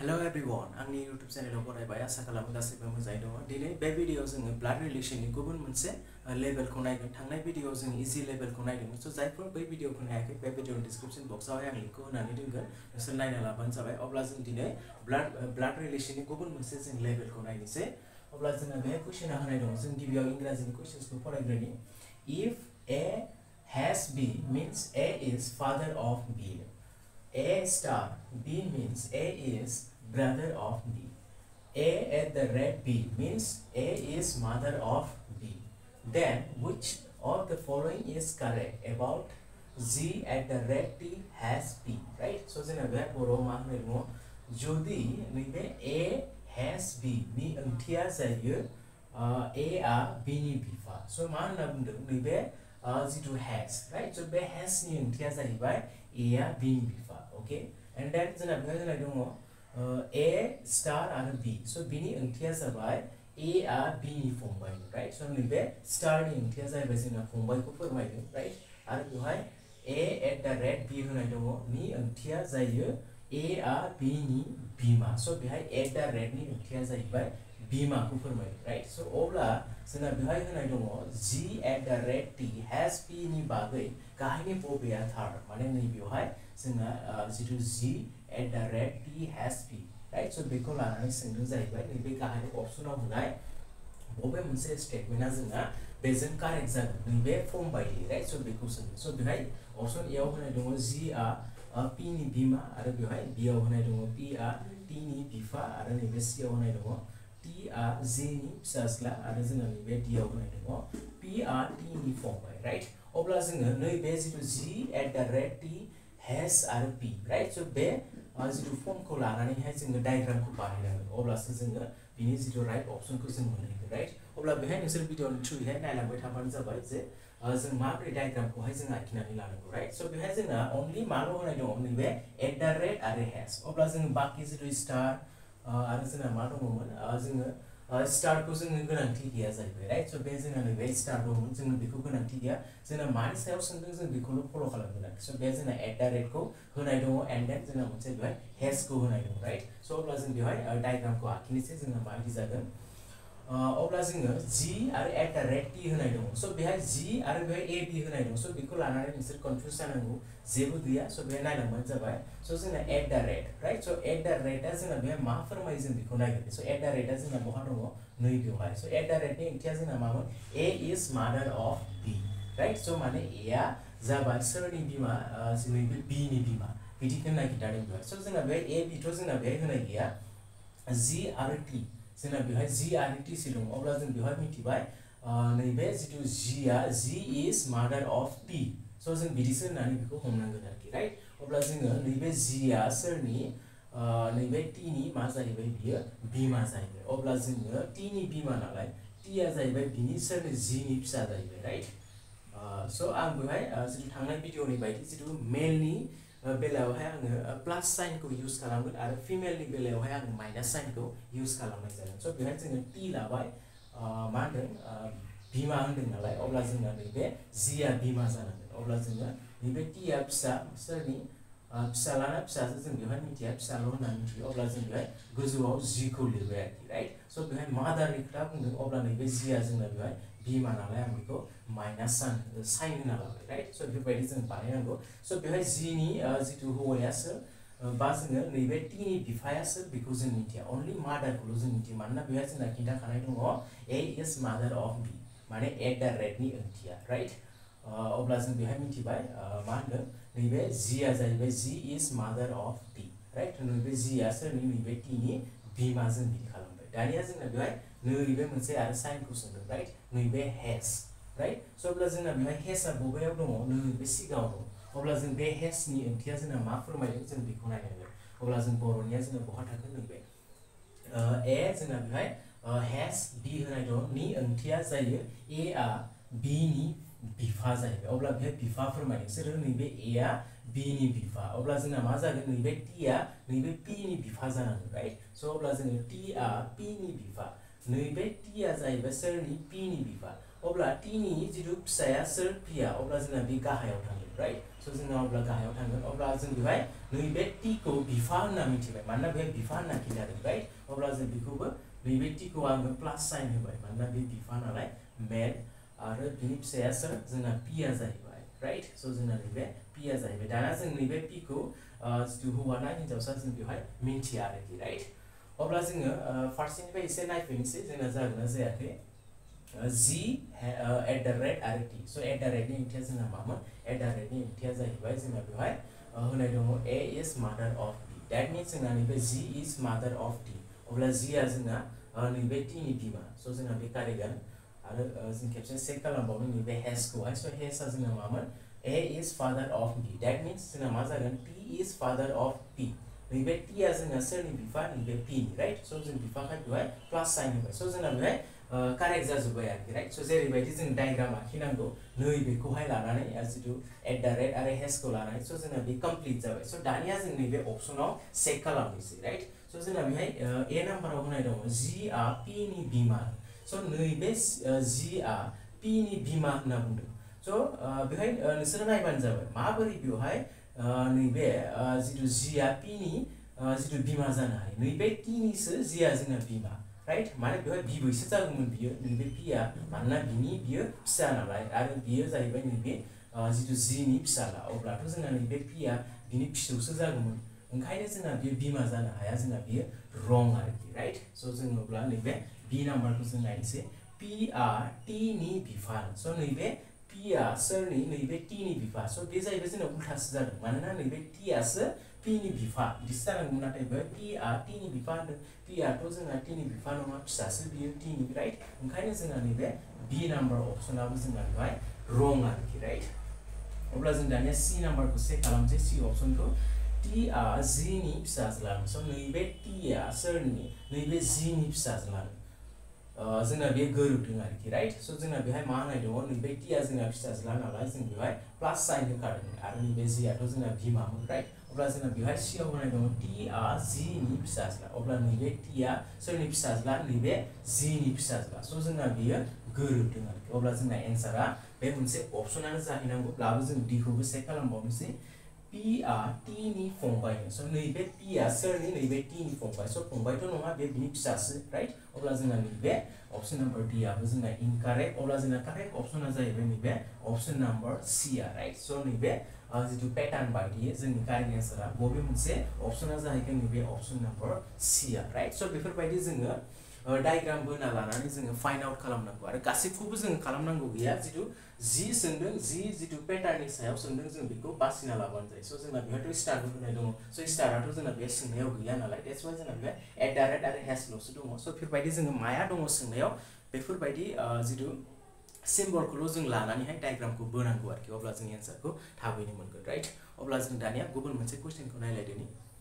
Hello everyone, आंनि YouTube चेनेलाव बरायबाय आसा खालामो गासैबो मोजाङै दङ। दिनै बे भिडियोआव जोङो ब्लाड रिलेशननि गुबुन मोनसे लेभेलखौ नायगोन। थांनाय भिडियोआव जों इजि लेभेलखौ नायदोंमोन। स' जायफोर बै भिडियोखौ नायाखै बे भिडियोनि डिस्क्रिप्शन बक्सआवहाय आं लिंकखौ होनानै दोनगोन। नोंसोर नायना लाबानो जाबाय। अब्ला जों दिनै ब्लाड रिलेशननि गुबुन मोनसे जों लेभेलखौ नायनोसै। अब्ला जोंना बे कुइसना होनाय दङ। जों गिबियाव इंराजिनि कुइसन्सखौ फरायग्रोनि। If A has B means A is father of B. A star B means A is brother of B. A at the rate B means A is mother of B. Then which of the following is correct about G at the rate T has P? Right? So जोंना बे बर'आव मा होननाय दङ? जुदि नैबे A has B नि ओंथिया जायो A आ B नि बिफा. So मा होनना बुंदों? नैबे जिथु has, right? So बे has नि ओंथिया जाहैबाय A आ B नि बिफा. Okay? And then जोंना बेहाय होनाय दङ A star आरो B. So B नि ओंथिया जाबाय A आ B नि फंबाय, right? So नैबे star नि ओंथिया जाहैबाय जोंना फंबायखौ फोरमायदों, right? आरो बेवहाय A at the rate B होनाय दङ नि ओंथिया जायो A आ B नि बिमा. So बेहाय at the rate नि ओंथिया जाहैबाय बिमाखौ फोरमायदों, right? So अब्ला जोंना बेहाय होनाय दङ G at the rate T has P नि बागै गाहायनि बबेया थार? माने नैबेवहाय जोंना जिथु G at the rate T has P, right? So बेखौ लानानै सोंदों जाहैबाय नैबे गाहाय अपसनाव होनाय बबे मोनसे स्टेटमेन्टआ जोंना बेजों कारेक्ट जागोन नैबे फर्म बायदि, राइट? सो बेखौ सोंदों। सो बेहाय अपसन ए आव होनाय दङ G आ P नि बिमा आरो बेवहाय B आव होनाय दङ P आ T नि बिफा आरो नैबे C आव होनाय दङ T आ J नि फिसाज्ला आरो जोंना नैबे D आव होनाय दङ P आ T नि फंबाय, राइट? अब्ला जोङो नैबे जिथु G at the rate T has आरो P, राइट? सो बे जिथु फर्मखौ लानानैहाय जोङो डायग्रामखौ बानायनांगोन। अब्लासो जोङो बिनि जिथु राइट अपसनखौ जों मोनहैगोन, राइट? अब्ला बेहाय नोंसोर भिडियोनि थ्रुयैहाय नायलांबाय थाबानो जाबाय जे जों माबोरै डायग्रामखौहाय जों आखिनानै लानांगौ, राइट? सो बेहाय जोंना अनलि माल' होनाय दङ नैबे एट द रेट आरो हेस। अब्ला जों बाकी जिथु स्टार आरो जोंना मा दङमोन जोङो स्टारखौ जोङो गोनांथि गैया जाहैबाय, राइट? सो बे जोंना नैबे स्टार दंमोन जोङो बेखौ गोनांथि गैया। जोंना मानि सायाव सोंदों जों बेखौल' फल' खालामगोन आरो। सो बे जोंना एट द रेटखौ होनाय दङ एन्ड देन जोंना मोनसे बेहाय हेसखौ होनाय दङ, राइट? सो अब्ला जों बेवहाय डायग्रामखौ आखिनोसै जोंना माबायदि जागोन। अब्ला जोङो G आरो एट द रेट T होनाय दङ। सो बेहाय G आरो बेहाय A B होनाय दङ। सो बेखौ लानानै नोंसोर कनफ्यूज जानांगौ जेबो गैया। सो बेहाय नायलांबानो जाबाय। सो जोंना एट द रेट, राइट? सो एट द रेटआ जोंना बेहाय मा फोरमायो जों बेखौ नायगोन। सो एट द रेटआ जोंना बहा दङ नैबेवहाय। सो एट द रेटनि ओंथिया जोंना मामोन A is mother of B, right? So माने A आ जाबाय सोरनि बिमा नैबे B नि बिमा बिदिखौ नागिरदों बेहाय। सो जोंना बेहाय A B थ' जोंना बेहाय होनाय गैया। G आरो T जोंना बेहाय G आरो T सि दं। अब्ला जों बेहाय मिथिबाय नैबे जिथु G आ G is mother of T. सो जों बिदिसो होननानै बेखौ हमनांगोन आरोखि, राइट? अब्ला जोङो नैबे G आ सोरनि नैबे T नि मा जाहैबाय बियो बिमा जाहैबाय। अब्ला जोङो T नि बिमा नालाय T आ जाहैबाय बिनि सोरनि G नि फिसा जाहैबाय, राइट? सो आं बेहाय जिथु थांनाय भिडियोनि बायदि जिथु मेलनि बेलायावहाय आङो प्लास साइनखौ इउज खालामगोन आरो फिमेलनि बेलायावहाय आङो माइनास साइनखौ इउज खालामनाय जागोन। सो बेहाय जोङो T लाबाय मा होनदों बिमा होनदों नालाय अब्ला जोंना नैबे G आ बिमा जानांगोन। अब्ला जोङो नैबे T आ फिसा सोरनि फिसालाना फिसाजो जों बेवहाय मिथिया फिसाल' होननानै मिथियो। अब्ला जों बेहाय गोजौआव G खौ लिरबाय आरोखि, राइट? सो बेहाय मादारनि खोथा बुंदों अब्ला नैबे G आ जोंना बेहाय बिमा नालाय आं बेखौ माइनास साइन होना लाबाय, राइट? सो बेबायदि जों बानायनांगौ। सो बेहाय G नि जिथु हौवायासो बा जोङो नैबे T नि बिफायासो बेखौ जों मिथिया। अनलि मादारखौल' जों मिथियो। मानोना बेहाय जोंना खिन्थाखानाय दङ A is mother of B माने एट द रेटनि ओंथिया, राइट? अब्ला जों बेहाय मिथिबाय मा होनदों नैबे G आ जाहैबाय G is mother of T, right? नैबे G आ सोरनि नैबे T नि बिमा जों बिदि खालामबाय। दानिया जोंना बेहाय नैबे मोनसे आरो साइनखौ सोंदों, राइट? नैबे हेस, राइट? सो अब्ला जोंना बेहाय हेसआ बबेयाव दङ नैबे सिगाङाव दङ। अब्ला जों बे हेसनि ओंथिया जोंना मा फोरमायदों जों बेखौ नायनांगोन। अब्ला जों बर'निया जोंना बहा थागोन नैबे ए जोंना बेहाय हेस B होनाय दं नि ओंथिया जायो A आ B नि बिफा जाहैबाय। अब्ला बेहाय बिफा फोरमायदों सोर नैबे A आ B नि बिफा। अब्ला जोंना मा जागोन नैबे T आ नैबे P नि बिफा जानांगोन, राइट? सो अब्ला जोङो T आ P नि बिफा नैबे T आ जाहैबाय सोरनि P नि बिफा। अब्ला t नि जितु फिसाया सोर p आ अब्ला जोंना बे गाहायाव थांगोन राइट सो जोंना अब्ला गाहायाव थांगोन अब्ला जों बेवहाय नैबे t खौ बिफा होनना मिथिबाय मानोना बे बिफा होनना खिन्थादों राइट अब्ला जों बेखौबो नैबे t खौ आङो प्लास साइन होबाय मानोना बे बिफा नालाय मेन आरो बिनि फिसाया सोर जोंना p आ जाहैबाय राइट सो जोंना नैबे p आ जाहैबाय दाना जों नैबे p खौ जितु हौवा ना हिनजावसा जों बेवहाय मिन्थिया आरोखि राइट अब्ला जोङो फार्स्टनिफ्राय एसे नायफैनोसै जोंना जागोन ना जायाखै G at the rate आरो T so at the rate नि ओंथिया जोंना मामोन at the rate नि ओंथिया जाहैबाय जोंना बेवहाय होनाय दङ A is mother of B that means जोंना नैबे G is mother of T अब्ला G आ जोंना नैबे T नि बिमा so जोंना बे कारेक्ट आरो जों खेबसे चेक खालामबावनो नैबे has खौहाय so has आ जोंना मामोन A is father of B that means जोंना मा जागोन P is father of P नैबे T आ जोंना सोरनि बिफा नैबे P नि राइट so जों बिफाखाय बेवहाय प्लास साइन होबाय so जोंना बेवहाय कारेक्ट जाजोब्बाय आरोखि राइट सो जेरैबायदि जों डायग्राम आखिनांगौ नै बेखौहाय लानानै जितु एट द रेट आरो हेस खौ लानानै सो जोंना बे कमप्लिट जाबाय सो दानिया जों नैबे अपसनाव चेक खालामनोसै राइट सो जोंना बेहाय ए नाम्बाराव होनाय दङ जी आ पी नि बिमा सो नैबे जी आ पी नि बिमा होनना बुंदों सो बेहाय नोंसोर नायबानो जाबाय माबोरै बेवहाय नैबे जितु जी आ पी नि जितु बिमा जानो हायो नैबे टी निसो जी आ जोंना बिमा राइट माने बेवहाय बिबैसो जागौमोन बियो नैबे p आ मानोना बिनि बियो फिसा नालाय आरो बियो जाहैबाय नैबे जितु g नि फिसाला अब्लाथ' जोंना नैबे p आ बिनि फिसौसो जागौमोन ओंखायनो जोंना बियो बिमा जानो हाया जोंना बियो रं आरोखि राइट सो जों अब्ला नैबे b नाम्बारखौ जों नायनोसै p आ t नि बिफा सो नैबे p आ सोरनि नैबे t नि बिफा सो बे जाहैबाय जोंना उल्थासो जादों मानोना नैबे t आसो p नि बिफा बिदिसो जानांगौमोन नाथाय बेवहाय p आ t नि बिफा होनदों p आथ' जोंना t नि बिफा नङा फिसासो बियो t नि राइट ओंखायनो जोंना नैबे b नाम्बार अपसनाबो जोंना बेवहाय रं आरोखि राइट अब्ला जों दानिया c नाम्बारखौ चेक खालामसै c अपसनखौ t आ g नि फिसाज्लानो सो नैबे t आ सोरनि नैबे g नि फिसाज्लानो जोंना बे गोरोबदों आरोखि राइट सो जोंना बेहाय मा होनाय दङ नैबे t आ जोंना फिसाज्ला नालाय जों बेवहाय प्लास साइन होखादों आरो नैबे g आथ' जोंना बिमामोन राइट अब्ला जोंना बेवहाय c आव होनाय दङ t आ g नि फिसाज्ला अब्ला नैबे t आ सोरनि फिसाज्ला नैबे g नि फिसाज्ला सो जोंना बेयो गोरोबदों आरोखि अब्ला जोंना एन्सारा बे मोनसे अपसनानो जाहैनांगौब्लाबो जों d खौबो चेक खालामबावनोसै p आ t नि फंबाय सो नैबे p आ सोरनि नैबे t नि फंबाय सो फंबायथ' नङा बे बिनि फिसासो राइट अब्ला जोंना नैबे ऑप्शन नंबर डी आबो जोंना इनकरेक्ट अब्ला जोंना करेक्ट ऑप्शना जाहैबाय नैबे ऑप्शन नंबर सी आ राइट सो नैबे जितु पैटर्न बायदियै जोंनि करेक्ट आन्सरा बबे मोनसे ऑप्शना जाहैगोन नैबे ऑप्शन नंबर सी आ राइट सो बेफोरबायदि जोङो डायग्राम बोना लानानै जोङो फाइन्ड आउट खालामनांगौ आरो गासिबखौबो जों खालामनांगौ गैया जितु जि सोंदों जि जितु पैटर्ननि सायाव सोंदों जों बेखौ बासिना लाबानो जायो सो जोंना बेहायथ' स्टार होनाय दङ सो स्टाराथ' जोंना बे सोंनायाव गैया नालाय दैट्स वाइ जोंना बे एट द रेट आरो हेशल'सो दङ सो बेफोरबायदि जोङो माया दङ सोंनायाव बेफोरबायदि जितु सिम्बलखौल' जों लानानैहाय डायग्रामखौ बोनांगौ आरोखि अब्ला जों एन्सारखौ थाबैनो मोनगोन राइट अब्ला जों दानिया गुबुन मोनसे क्वेश्चनखौ नायलायदोनि